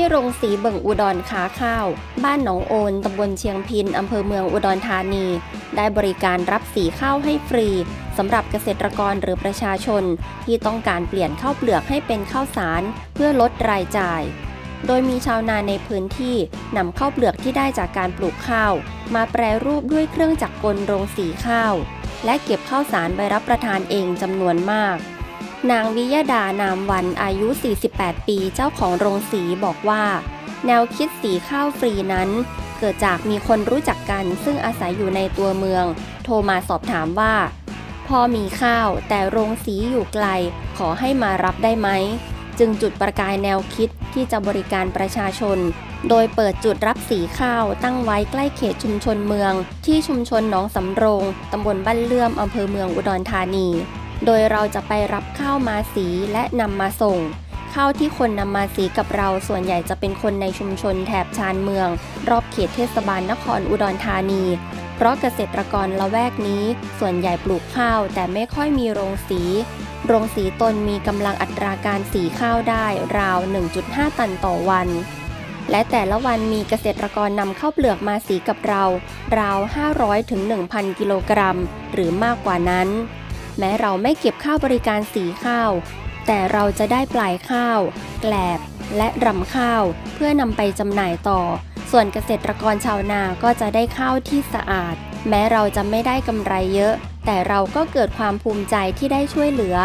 โรงสีเบิ่งอุดรขาข้าวบ้านหนองโอนตำบลเชียงพินอำเภอเมืองอุดรธานีได้บริการรับสีข้าวให้ฟรีสำหรับเกษตรกรหรือประชาชนที่ต้องการเปลี่ยนข้าวเปลือกให้เป็นข้าวสารเพื่อลดรายจ่ายโดยมีชาวนาในพื้นที่นำข้าวเปลือกที่ได้จากการปลูกข้าวมาแปรรูปด้วยเครื่องจักรกลโรงสีข้าวและเก็บข้าวสารไปรับประทานเองจำนวนมากนางวิยดานามวันอายุ 48 ปีเจ้าของโรงสีบอกว่าแนวคิดสีข้าวฟรีนั้นเกิดจากมีคนรู้จักกันซึ่งอาศัยอยู่ในตัวเมืองโทรมาสอบถามว่าพอมีข้าวแต่โรงสีอยู่ไกลขอให้มารับได้ไหมจึงจุดประกายแนวคิดที่จะบริการประชาชนโดยเปิดจุดรับสีข้าวตั้งไว้ใกล้เขตชุมชนเมืองที่ชุมชนหนองสำโรงตำบลบ้านเลื่อมอำเภอเมืองอุดรธานีโดยเราจะไปรับข้าวมาสีและนำมาส่งข้าวที่คนนำมาสีกับเราส่วนใหญ่จะเป็นคนในชุมชนแถบชานเมืองรอบเขตเทศบาลนครอุดรธานีเพราะเกษตรกรละแวกนี้ส่วนใหญ่ปลูกข้าวแต่ไม่ค่อยมีโรงสีตนมีกำลังอัตราการสีข้าวได้ราว 1.5 ตันต่อวันและแต่ละวันมีเกษตรกรนำข้าวเปลือกมาสีกับเราราว 500 ถึง 1,000 กิโลกรัมหรือมากกว่านั้นแม้เราไม่เก็บค่าบริการสีข้าวแต่เราจะได้ปลายข้าวแกลบและรำข้าวเพื่อนำไปจำหน่ายต่อส่วนเกษตรกรชาวนาก็จะได้ข้าวที่สะอาดแม้เราจะไม่ได้กำไรเยอะแต่เราก็เกิดความภูมิใจที่ได้ช่วยเหลือ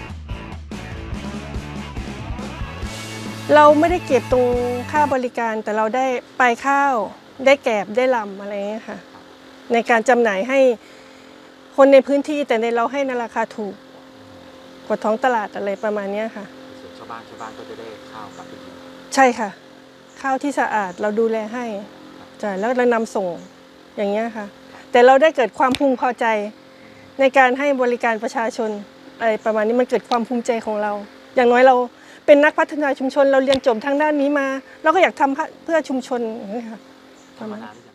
เราไม่ได้เก็บตรงค่าบริการแต่เราได้ปลายข้าวได้แกบได้ลำอะไรเงี้ยค่ะในการจำหน่ายให้คนในพื้นที่แต่ในเราให้ในราคาถูกกว่าท้องตลาดอะไรประมาณนี้ค่ะชาวบ้านก็จะได้ข้าวกลับไปกินใช่ค่ะข้าวที่สะอาดเราดูแลให้จ่ายแล้วเรานำส่งอย่างเงี้ยค่ะแต่เราได้เกิดความพึงพอใจในการให้บริการประชาชนอะไรประมาณนี้มันเกิดความภูมิใจของเราอย่างน้อยเราเป็นนักพัฒนาชุมชนเราเรียนจบทางด้านนี้มาเราก็อยากทำเพื่อชุมชนอย่างนี้ค่ะประมาณ